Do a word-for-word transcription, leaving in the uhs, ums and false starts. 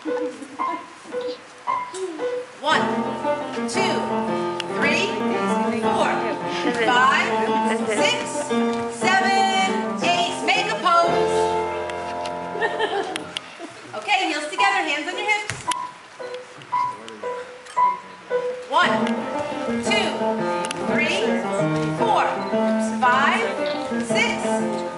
One, two, three, four, five, six, seven, eight. Make a pose. Okay, heels together, hands on your hips. One, two, three, four, five, six,